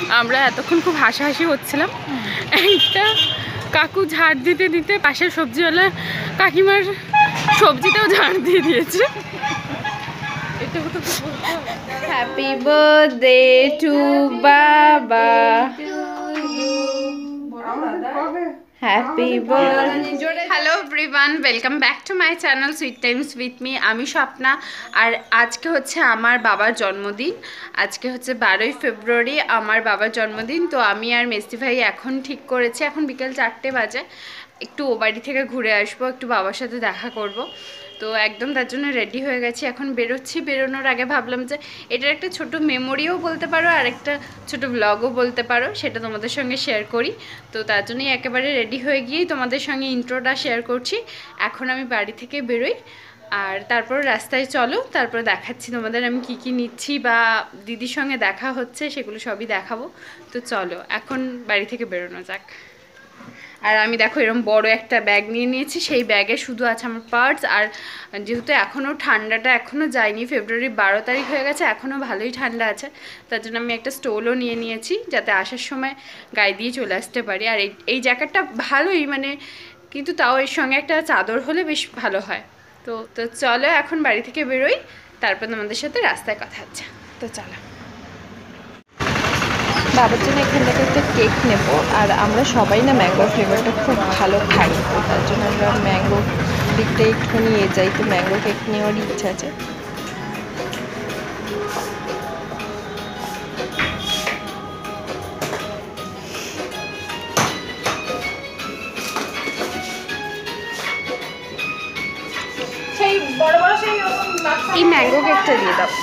আমরা এতক্ষণ খুব হাসাহাসি হচ্ছিলাম। একটা কাকু ঝাড় দিতে দিতে পাশের সবজিওয়ালা কাকিমার সবজিটাও ঝাড় দিয়ে দিয়েছে। হ্যাপি বার্থডে টু বাবা, happy birthday. Hello everyone, welcome back to my channel sweet times with me. আমি স্বপ্না, আর আজকে হচ্ছে আমার বাবার জন্মদিন। আজকে হচ্ছে 12ই ফেব্রুয়ারি আমার বাবার জন্মদিন। তো আমি আর মেসি ভাই এখন ঠিক করেছি, এখন বিকেল 4টে বাজে, একটু ও বাড়ি থেকে ঘুরে আসবো, একটু বাবার সাথে দেখা করব। তো একদম তার জন্য রেডি হয়ে গেছি, এখন বেরোচ্ছি। বেরোনোর আগে ভাবলাম যে এটার একটা ছোট মেমোরিও বলতে পারো আর একটা ছোট ব্লগও বলতে পারো, সেটা তোমাদের সঙ্গে শেয়ার করি। তো তার জন্যই একেবারে রেডি হয়ে গিয়েই তোমাদের সঙ্গে ইন্ট্রোটা শেয়ার করছি। এখন আমি বাড়ি থেকে বেরোই, আর তারপর রাস্তায় চলো, তারপর দেখাচ্ছি তোমাদের আমি কি কি নিচ্ছি বা দিদির সঙ্গে দেখা হচ্ছে, সেগুলো সবই দেখাবো। তো চলো এখন বাড়ি থেকে বেরোনো যাক। আর আমি দেখো এরকম বড় একটা ব্যাগ নিয়ে নিয়েছি, সেই ব্যাগে শুধু আছে আমার পার্স। আর যেহেতু এখনও ঠান্ডাটা এখনও যায়নি, ফেব্রুয়ারি 12 তারিখ হয়ে গেছে, এখনও ভালোই ঠান্ডা আছে, তার জন্য আমি একটা স্টোলও নিয়ে নিয়েছি যাতে আসার সময় গায়ে দিয়ে চলে আসতে পারি। আর এই জ্যাকেটটা ভালোই মানে, কিন্তু তাও এর সঙ্গে একটা চাদর হলে বেশ ভালো হয়। তো তো চলো এখন বাড়ি থেকে বেরোই, তারপর তোমাদের সাথে রাস্তায় কথা হচ্ছে। তো চলো। বাবার জন্য এখান থেকে একটা কেক নেব, আর আমরা সবাই না ম্যাঙ্গো ফ্লেভারটা খুব ভালো খাই, তো তার জন্য আমরা ম্যাঙ্গো দিকটা একটু নিয়ে যাই। তো ম্যাঙ্গো কেক নেওয়ার ইচ্ছা আছে। এই ম্যাঙ্গো কেকটা দিয়ে দাও।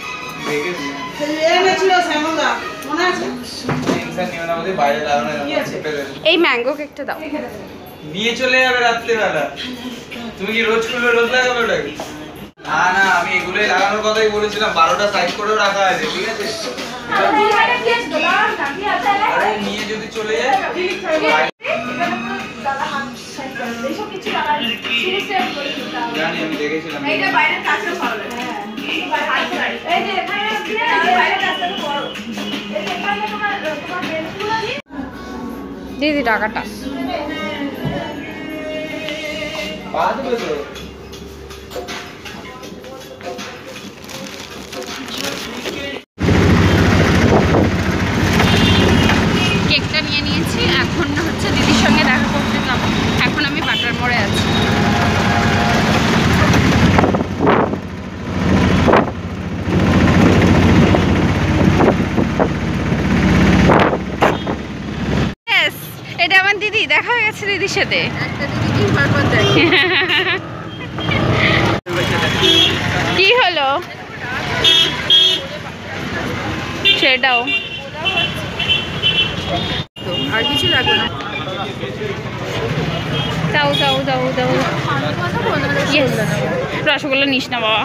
এই ম্যাঙ্গো কেকটা দাও। নিয়ে চলে যাবে রাত্রেবেলা। তুমি কি রোজ খুলবে, রোজ লাগাবে ওটাকে? না না, আমি এগুলোই লাগানোর কথাই বলেছিলাম। 12টা সাইড করেও রাখা আছে, ঠিক আছে? আরে নিয়ে যদি চলে যায় জানি, আমি দেখেছিলাম। দিদি টাকাটা কেকটা নিয়ে নিয়েছি, এখন হচ্ছে দিদির সঙ্গে দেখা করতে যাব। এখন আমি বাটার মোড়ে আছি। এটা আমার দিদি, দেখা হয়ে গেছে দিদির সাথে। কি হলো সেটাও আর কিছু লাগবে না। দাও দাও দাও দাও। রসগোল্লা নিস না বাবা।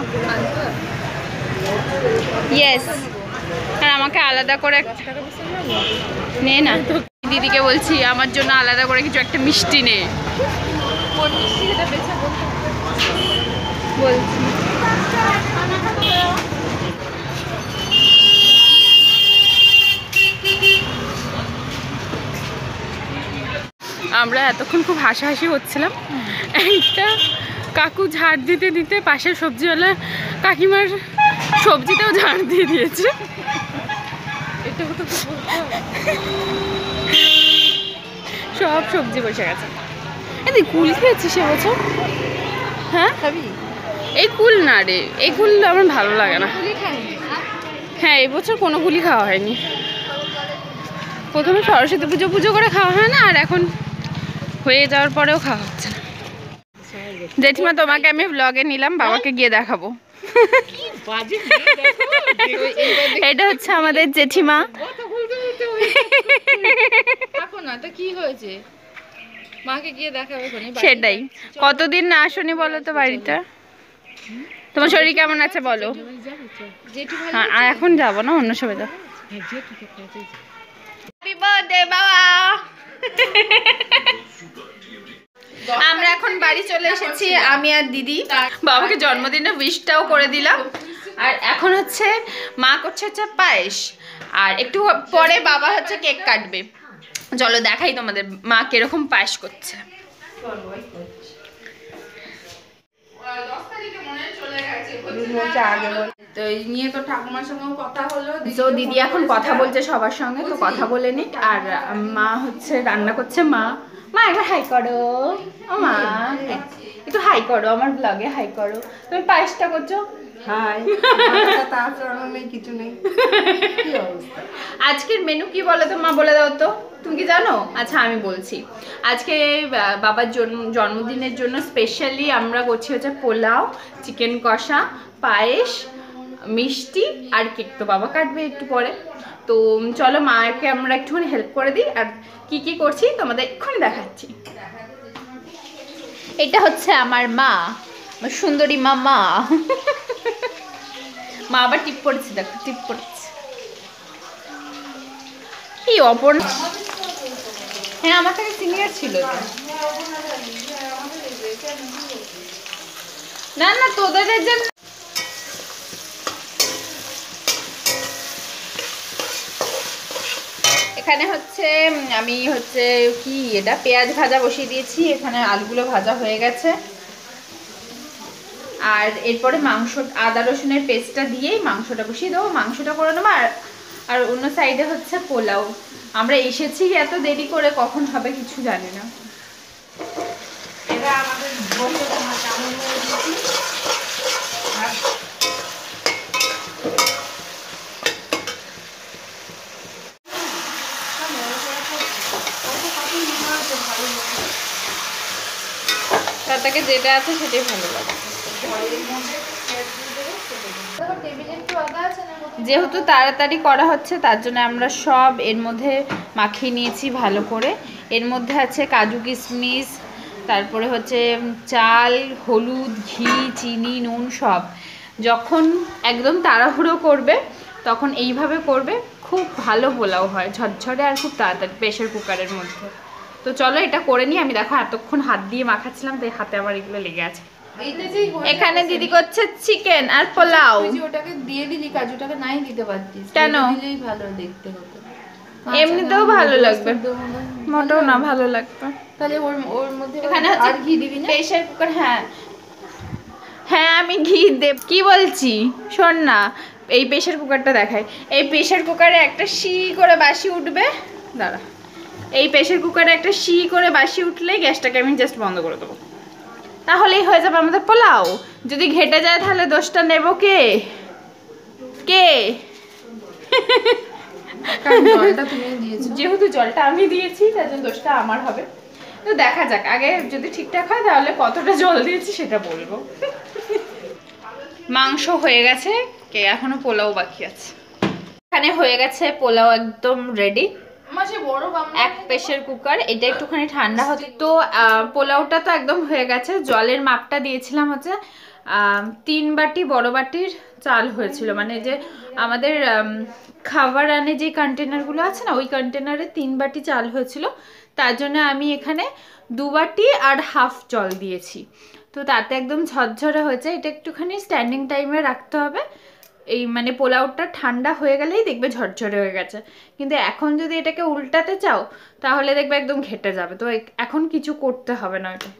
ইয়েস, আর আমাকে আলাদা করে নে না। দিদিকে বলছি আমার জন্য আলাদা করে কিছু একটা মিষ্টি নে বলছি। আমরা এতক্ষণ খুব হাসাহাসি হচ্ছিলাম। একটা কাকু ঝাড় দিতে দিতে পাশের সবজিওয়ালা কাকিমার সবজিটাও ঝাড় দিয়ে দিয়েছে। সব সবজি বসে গেছে। এই কুল খেয়েছিস এবছর? হ্যাঁ খাবি? এই কুল না রে, এই কুল আমার ভালো লাগে না। হ্যাঁ এবছর কোনো কুলই খাওয়া হয়নি। প্রথমে সরস্বতী পুজো করে খাওয়া হয় না, আর এখন হয়ে যাওয়ার পরেও খাওয়া হচ্ছে না। জেঠিমা তোমাকে আমি ব্লগে নিলাম, বাবাকে গিয়ে দেখাবো। এটা হচ্ছে আমাদের জেঠিমা। সেটাই, কতদিন না আসনি বলো তো বাড়িটা। তোমার শরীর কেমন আছে বলো? হ্যাঁ, আর এখন যাবো না, অন্য সময় যাবো। হ্যাপি বার্থডে বাবা। আমরা এখন বাড়ি চলে এসেছি, আমি আর দিদি। বাবাকে জন্মদিনে উইশটাও করে দিলাম, আর এখন হচ্ছে মা করছে হচ্ছে পায়েস, আর একটু পরে বাবা হচ্ছে কেক কাটবে। চলো দেখাই তোমাদের মা কিরকম পায়েস করছে। তো এই নিয়ে তো ঠাকুমার সঙ্গেও কথা হলো, তো দিদি এখন কথা বলছে সবার সঙ্গে, তো কথা বলে নিক। আর মা হচ্ছে রান্না করছে। মা মা একবার হাই করো। ও মা একটু হাই করো, আমার ব্লগে হাই করো। তুমি পায়েসটা করছো। হাই, তাছাড়া নেই, কিছু নেই। কি অবস্থা? আজকের মেনু কি বলো তো মা, বলে দাও তো, তুমি কি জানো? আচ্ছা আমি বলছি। আজকে বাবার জন্মদিনের জন্য স্পেশালি আমরা করছি হচ্ছে পোলাও, চিকেন কষা, পায়েস, মিষ্টি আর কেক। তো বাবা কাটবে একটু পরে। তো চলো মাকে আমরা একটুখানি হেল্প করে দিই, আর কি কি করছি তোমাদের এক্ষুনি দেখাচ্ছি। এটা হচ্ছে আমার মা, আমার সুন্দরী মা। মা আবার টিপ পড়েছে, দেখো টিপ পড়েছে। কি অপর, হ্যাঁ আমার থেকে সিনিয়র ছিল তো। না না তোদের জন্য। এখানে হচ্ছে আমি হচ্ছে কি এটা পেঁয়াজ ভাজা বসিয়ে দিয়েছি, এখানে আলুগুলো ভাজা হয়ে গেছে। আর এরপরে মাংস, আদা রসুনের পেস্টটা দিয়েই মাংসটা বসিয়ে দেবো, মাংসটা করে নেবো। আর অন্য সাইডে হচ্ছে পোলাও। আমরা এসেছি এত দেরি করে, কখন হবে কিছু জানি না। এটা আমাদের বসে কেমন হয়ে দিয়েছি। তাকে যেটা আছে সেটাই ভালো লাগে। যেহেতু তাড়াতাড়ি করা হচ্ছে তার জন্য আমরা সব এর মধ্যে মাখিয়ে নিয়েছি ভালো করে। এর মধ্যে আছে কাজু কিশমিশ, তারপরে হচ্ছে চাল, হলুদ, ঘি, চিনি, নুন সব। যখন একদম তাড়াহুড়ো করবে তখন এইভাবে করবে, খুব ভালো পোলাও হয়, ঝরঝরে আর খুব তাড়াতাড়ি প্রেশার কুকারের মধ্যে। তো চলো এটা করে নিই। আমি দেখো এতক্ষণ হাত দিয়ে মাখাচ্ছিলাম, তাই হাতে আমার এগুলো লেগে আছে। এখানে দিদি করছে চিকেন আর পোলাও। তুই যে ওটাকে দিয়ে দিলি, কাজুটাকে নাই দিতে পারতিস, কেন? দিলেই ভালো দেখতে হতো। এমনিতেও ভালো লাগবে, মোটেও না ভালো লাগবে। তাহলে ওর মধ্যে এখানে আর ঘি দিবি না? প্রেসার কুকার, হ্যাঁ হ্যাঁ আমি ঘি দেব। কি বলছি শোন না, এই প্রেসার কুকারটা দেখাই। এই প্রেসার কুকারে একটা শি করে বাসি উঠবে, দাঁড়া। এই প্রেসার কুকারে একটা শি করে বাসি উঠলেই গ্যাসটাকে আমি জাস্ট বন্ধ করে দেবো, তাহলেই হয়ে যাবে আমাদের পোলাও। যদি ঘেটে যায় তাহলে দোষটা নেব কে কে? যেহেতু জলটা আমি দিয়েছি তার জন্য দোষটা আমার হবে। তো দেখা যাক, আগে যদি ঠিকঠাক হয় তাহলে কতটা জল দিয়েছি সেটা বলবো। মাংস হয়ে গেছে, কে এখনো পোলাও বাকি আছে। এখানে হয়ে গেছে পোলাও একদম রেডি। এক প্রেসার কুকার, এটা একটুখানি ঠান্ডা হতে। তো পোলাওটা তো একদম হয়ে গেছে। জলের মাপটা দিয়েছিলাম হচ্ছে 3 বাটি বড় বাটির চাল হয়েছিল, মানে যে আমাদের খাবার আনে যে কন্টেনারগুলো আছে না, ওই কন্টেনারে 3 বাটি চাল হয়েছিল। তার জন্য আমি এখানে 2 বাটি আর হাফ জল দিয়েছি। তো তাতে একদম ঝরঝরে হয়েছে। এটা একটুখানি স্ট্যান্ডিং টাইমে রাখতে হবে, এই মানে পোলাওটা ঠান্ডা হয়ে গেলেই দেখবে ঝরঝরে হয়ে গেছে। কিন্তু এখন যদি এটাকে উল্টাতে চাও তাহলে দেখবে একদম ঘেটে যাবে। তো এখন কিছু করতে হবে না। এটা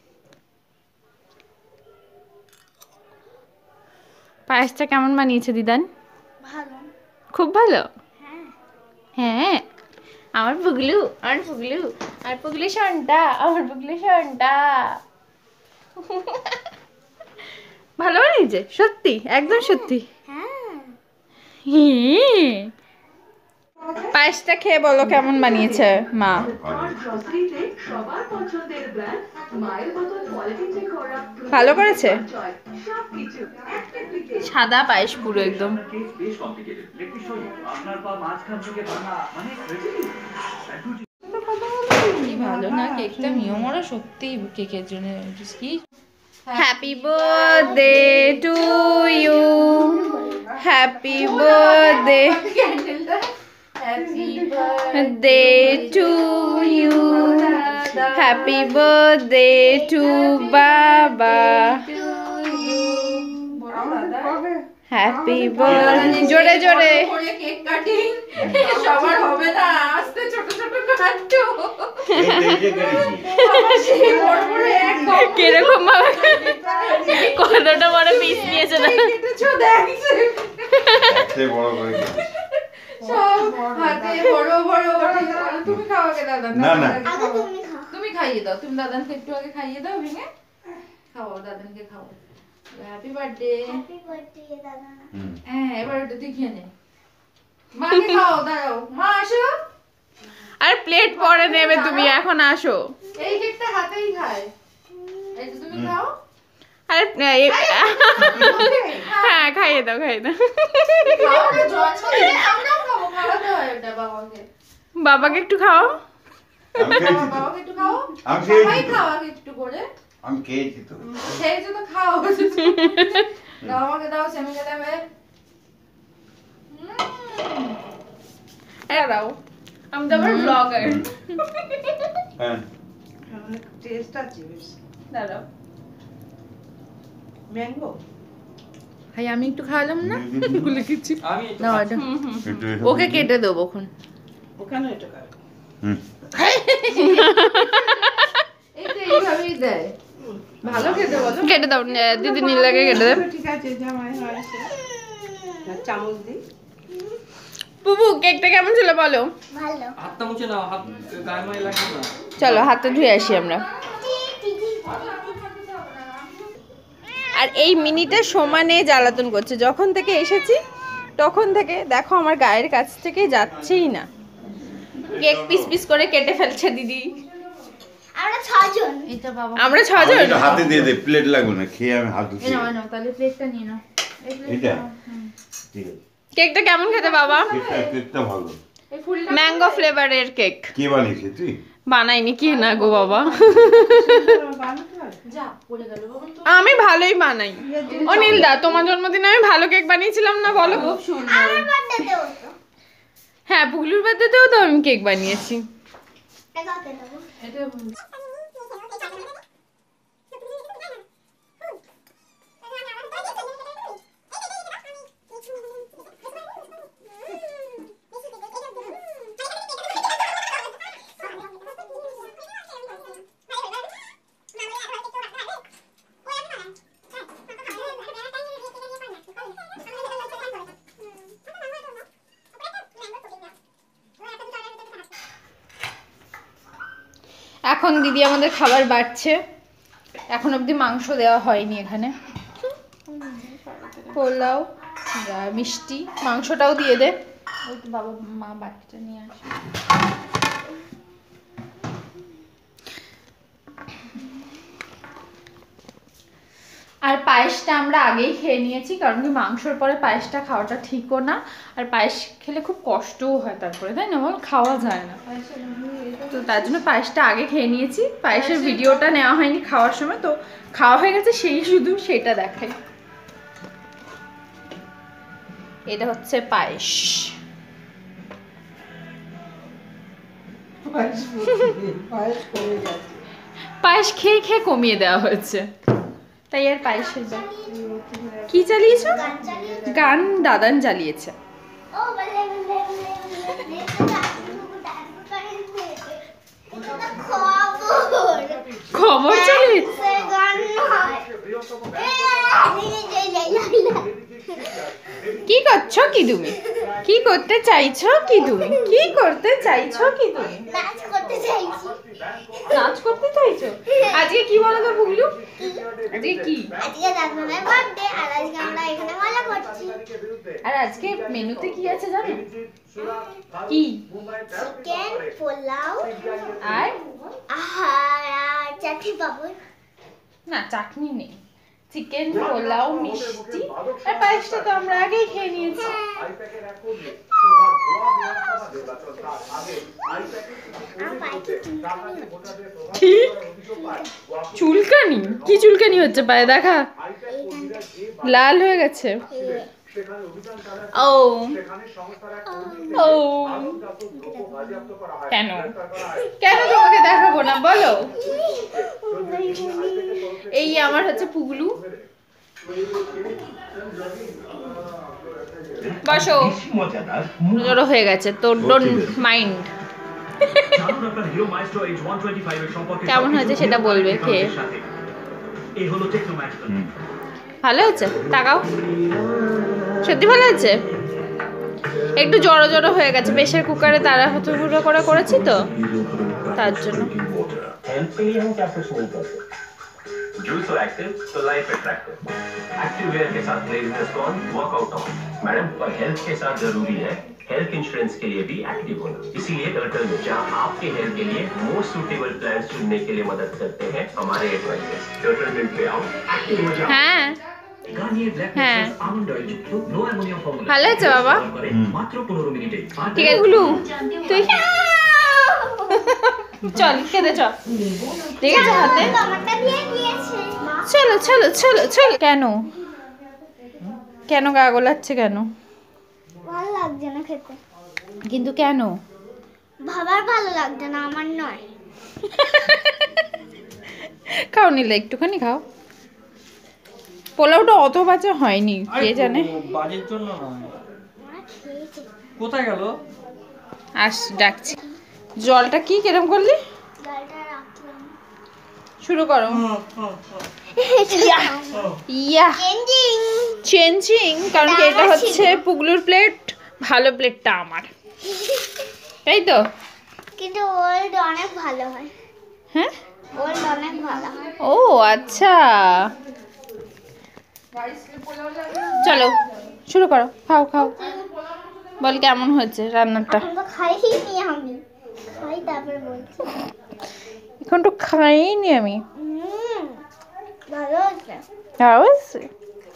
পায়েসটা কেমন বানিয়েছে দিদান? ভালো, খুব ভালো। হ্যাঁ হ্যাঁ আমার পুগলু, আমার পুগলু, আর পুগলি শনটা, আমার পুগলি শনটা। ভালো বানিয়েছে সত্যি, একদম সত্যি। হ্যাঁ। পায়েসটা খেয়ে বলো কেমন বানিয়েছে মা। ভালো করেছে, সাদা পায়েস পুরো একদম। ভালো না কেকটা, মিয়মরা সত্যি কেকের জন্য কি। Happy birthday to you, happy birthday birthday to you, happy birthday to বাবা। হ্যাপি বার্থডে জোরে জোরে করে কেক কাটিং সবার হবে না, আস্তে ছোট ছোট কাটতো। কিরকম ভাবে কতটা বড় পিস নিয়েছে না কেটেছো দেখছে বড় করে সব হাতে বড় বড়। তুমি খাও আগে দাদা। না, না। আগে তুমি খাইয়ে দাও, তুমি দাদানকে একটু আগে খাইয়ে দাও, ভেঙে খাও, দাদানকে খাও। Happy birthday. হ্যাপি বার্থডে দাদা। হ্যাঁ এবার ওটা তুই খেয়ে নে। মাকে খাও, দাঁড়াও মা আসো। আর প্লেট পরে নেবে তুমি, এখন আসো। এই কেকটা হাতেই খায়, এই তো তুমি খাও। আরে হ্যাঁ খাইয়ে দাও খাইয়ে দাও। খাও না, জন্মদিনে আমরাও খাবো, খাওয়াতে হয় ওটা বাবাকে। বাবাকে একটু খাও। বাবাকে একটু খাও, আমি খেয়েছি সবাই তো। খাও আগে একটু করে। আমি খেয়েছি তো। খেয়েছো তো খাও। দাও আমাকে দাও, সেমিকে দেবে। দাও, আমি তো আবার ব্লগার। হ্যাঁ টেস্ট আছে বেশ। দাঁড়াও ম্যাঙ্গো ভাই, আমি একটু খাওয়ালাম না ভুলে গেছি। আমি না এটা একটু ওকে কেটে দেবো এখন। ওখানে এটা খায়। হুম। এই তো এইভাবেই দেয়, ভালো খেতে বলো। কেটে দাও দিদি নীলাকে কেটে দেব। ঠিক আছে, জামাই হয়েছে চামচ দি। বুবু কেকটা কেমন ছিল বলো? ভালো। হাতটা মুছে নাও, হাত গায়ে মায়ে লাগবে না। চলো হাতটা ধুয়ে আসি আমরা। আর এই মিনিটা সমানে জ্বালাতন করছে, যখন থেকে এসেছি তখন থেকে দেখো আমার গায়ের কাছ থেকে যাচ্ছেই না। কেক পিস পিস করে কেটে ফেলছে দিদি। আমরা 6 জন। এটা বাবা আমরা আমার ছজন। একটু হাতে দিয়ে দে, প্লেট লাগবে না, খেয়ে আমি হাত এই ধুয়ে। নাও নাও, তাহলে প্লেটটা নিয়ে নাও। এই plate এটা? নাও, হুম। ঠিক আছে, কেকটা কেমন খেতে বাবা? কেকটা ভালো। এই ফুলটা ম্যাঙ্গো ফ্লেভারের কেক। কে বানিয়েছে তুই? বানাইনি, কি না গো বাবা। যা পড়ে গেল বাবা তো। আমি ভালোই বানাই। অনিল দা, তোমার জন্মদিনে আমি ভালো কেক বানিয়েছিলাম না বলো? খুব সুন্দর। আমার বার্থডেতেও তো। হ্যাঁ পুগলুর বার্থডেতেও তো আমি কেক বানিয়েছি। এটা কাকে দেবো? এটা এখন দিদি আমাদের খাবার বাড়ছে, এখন অবধি মাংস দেওয়া হয়নি এখানে। পোলাও আর মিষ্টি, মাংসটাও দিয়ে দে। ওই তো বাবা মা বাটিটা নিয়ে আসে। আর পায়েসটা আমরা আগেই খেয়ে নিয়েছি, কারণ কি মাংসর পরে পায়েসটা খাওয়াটা ঠিকও না, আর পায়েস খেলে খুব কষ্টও হয় তারপরে, তাই না বল? খাওয়া যায় না, তো তার জন্য পায়েসটা আগে খেয়ে নিয়েছি। পায়েসের ভিডিওটা নেওয়া হয়নি খাওয়ার সময়, তো খাওয়া হয়ে গেছে, সেই শুধু সেটা দেখাই। এটা হচ্ছে পায়েস। পায়েস খেয়ে খেয়ে কমিয়ে দেওয়া হয়েছে, তাই আর পায়েসের কি চালিয়েছো? গান চালিয়ে গান দাদান চালিয়েছে। ও বলে খবর চালিয়েছে। সে গান নয়। কি করছো কি তুমি? কি করতে চাইছো কি তুমি? কি করতে চাইছো কি তুমি? নাচ করতে চাইছি। নাচ করতে চাইছো? আজকে কি বলো তো বুগলু? আজকে কি? আজকে দাদার বার্থডে, আর আজকে আমরা এখানে মজা করছি। আর আজকে মেনুতে কি আছে জানো? কি? চিকেন পোলাও আর আর চাটনি পাপড়। না চাটনি নেই, চিকেন পোলাও মিষ্টি আর পায়েসটা তো আমরা আগেই খেয়ে নিয়েছি। কি চুলকানি? কি চুলকানি হচ্ছে পায়ে? দেখা, লাল হয়ে গেছে। ও ও কেন কেন তোমাকে দেখাবো না বলো? এই আমার হচ্ছে পুগলু, বসো, জড়ো হয়ে গেছে তো, ডোন্ট মাইন্ড। কেমন হয়েছে সেটা বলবে খেয়ে। ভালো হয়েছে, তাকাও, সত্যি ভালো হয়েছে। একটু জড়ো জড়ো হয়ে গেছে, প্রেসার কুকারে তারা হুড়ো করে করেছি তো তার জন্য। जूस तो एक्टिव तो लाइफ अट्रैक्टिव एक्टिव वेयर के साथ लेजीनेस को ऑन वर्कआउट ऑन मैडम पर हेल्थ के साथ जरूरी है हेल्थ इंश्योरेंस के लिए भी एक्टिव होना इसीलिए टर्टल में जहां आपके हेल्थ के लिए मोस्ट सूटेबल प्लान चुनने के लिए मदद करते हैं हमारे एडवाइजर्स टर्टल मिल्क पे आओ एक्टिव हो जाओ হ্যাঁ गार्नियर ब्लैक হ্যাঁ, नेचुरल आमंड ऑयल युक्त नो अमोनियम फॉर्मूला ভালো আছে বাবা। मात्र 15 मिनिटे ঠিক আছে গুলু, তুই চল খেতে চল, ঠিক আছে হাতে। আমারটা দিয়ে দিয়েছে চলো চলো চলো চলো। কেন কেন গা গোলাচ্ছে কেন? ভালো লাগছে না খেতে। কিন্তু কেন? বাবার ভালো লাগছে না, আমার নয়। খাও নিলে একটুখানি খাও। পোলাওটা অত বাজে হয়নি, কে জানে। বাড়ির জন্য নয়। মা খেয়েছে। কোথায় গেল? আস ডাকছি। জলটা কি কেরম করলি? জলটা রাখলাম। শুরু করো। ইয়া চেঞ্জিং। চেঞ্জিং, কারণ কি এটা হচ্ছে পুগলুর প্লেট, ভালো প্লেটটা আমার, তাই তো? কিন্তু ওল্ড অনেক ভালো হয়। হ্যাঁ, ওল্ড অনেক ভালো হয়। ও আচ্ছা, চলো শুরু করো, খাও খাও, বল কেমন হয়েছে রান্নাটা। এখন তো খাইনি আমি, খাই তারপর বলছি। এখন তো খাইনি আমি। ভালো হয়েছে। অবশ্যই,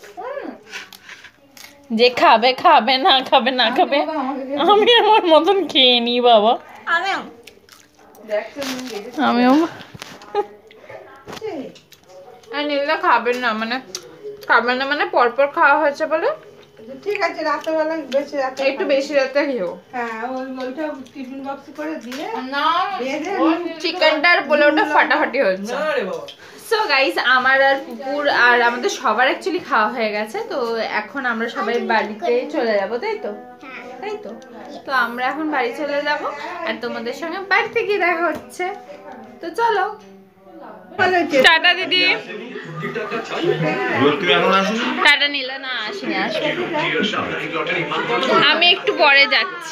যে খাবে খাবে, না খাবে না খাবে, আমি আমার মতন খেয়ে নি বাবা। আমিও। আমিও। আর নীলা খাবেন না, মানে খাবেন না মানে পরপর খাওয়া হয়েছে বলে। ঠিক আছে, রাত্রেবেলা বেশি রাতে একটু বেশি রাতে খেও। হ্যাঁ, ওইটা টিফিন বক্স করে দিয়ে না, চিকেনটা আর পোলাওটা ফাটাফাটি হচ্ছে। না রে বাবা। সো গাইস, আমার আর পুকুর আর আমাদের সবার অ্যাকচুয়ালি খাওয়া হয়ে গেছে, তো এখন আমরা সবাই বাড়িতে চলে যাব, তাই তো? তাই তো, তো আমরা এখন বাড়ি চলে যাব আর তোমাদের সঙ্গে বাড়িতে গিয়ে দেখা হচ্ছে। তো চলো, টাটা দিদি। তুমি এখন আসুন। টাটা নিলে না, আসিনি, আসবে। আমি একটু পরে যাচ্ছি,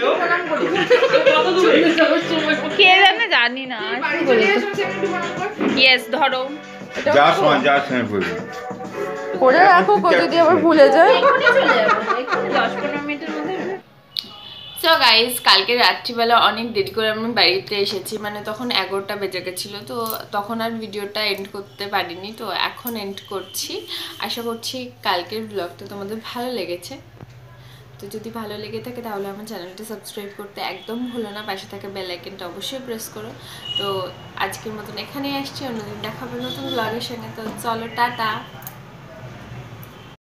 কে জানে, জানি না। ইয়েস, ধরো যার সময় পড়বে। করে রাখো, যদি আবার ভুলে যায়। চলে যাবো, 10-15 মিনিটের মধ্যে। সো গাইস, কালকে রাত্রিবেলা অনেক দেরি করে আমি বাড়িতে এসেছি, মানে তখন 11টা বেজে গেছিলো, তো তখন আর ভিডিওটা এন্ড করতে পারিনি, তো এখন এন্ড করছি। আশা করছি কালকের ব্লগটা তোমাদের ভালো লেগেছে। তো যদি ভালো লেগে থাকে তাহলে আমার চ্যানেলটা সাবস্ক্রাইব করতে একদম ভুলো না, পাশে থাকা বেল আইকনটা অবশ্যই প্রেস করো। তো আজকের মতন এখানেই আসছি, অন্যদিন দেখাবো নতুন ব্লগের সঙ্গে। তো চলো, টাটা।